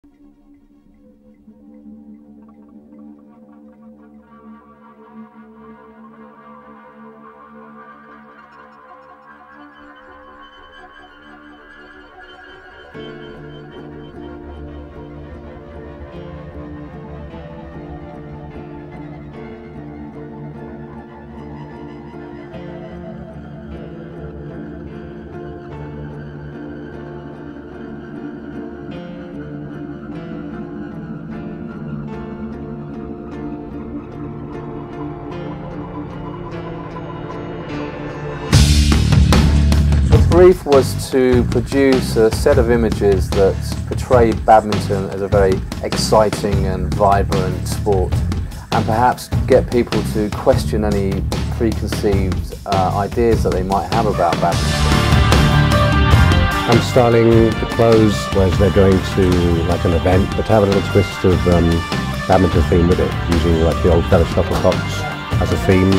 The brief was to produce a set of images that portray badminton as a very exciting and vibrant sport, and perhaps get people to question any preconceived ideas that they might have about badminton. I'm styling the clothes whereas they're going to like an event, but to have a little twist of badminton theme with it, using like the old feather shuttlecocks as a theme.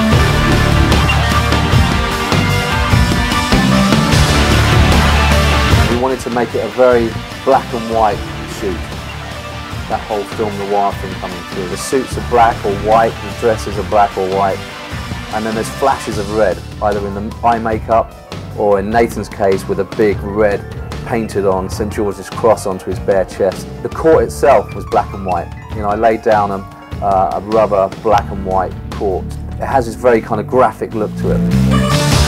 We wanted to make it a very black and white shoot. That whole film noir thing coming through. The suits are black or white, the dresses are black or white, and then there's flashes of red, either in the eye makeup or in Nathan's case with a big red painted on St George's cross onto his bare chest. The court itself was black and white. You know, I laid down a rubber black and white court. It has this very kind of graphic look to it.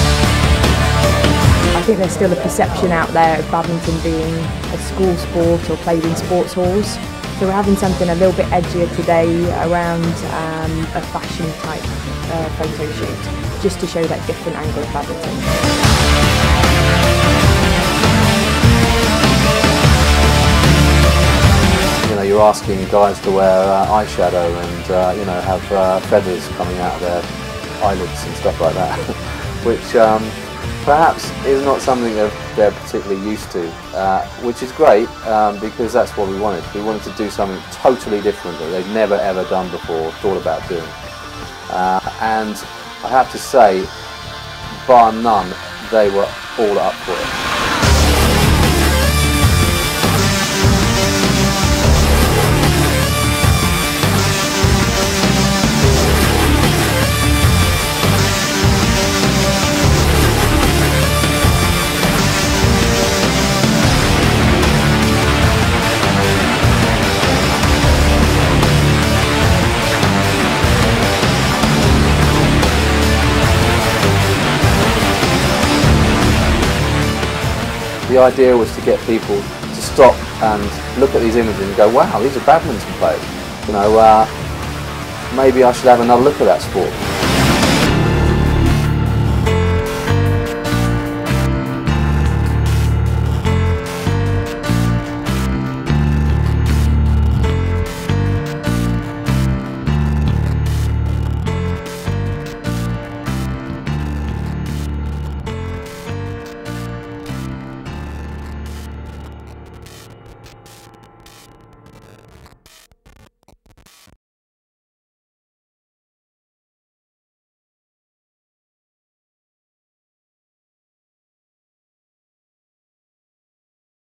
I think there's still a perception out there of badminton being a school sport or played in sports halls. So we're having something a little bit edgier today around a fashion type photo shoot, just to show that different angle of badminton. You know, you're asking guys to wear eyeshadow and you know, have feathers coming out of their eyelids and stuff like that, which perhaps is not something that they're particularly used to, which is great because that's what we wanted. We wanted to do something totally different that they've never ever done before or thought about doing. And I have to say, bar none, they were all up for it. The idea was to get people to stop and look at these images and go, wow, these are badminton players. You know, maybe I should have another look at that sport.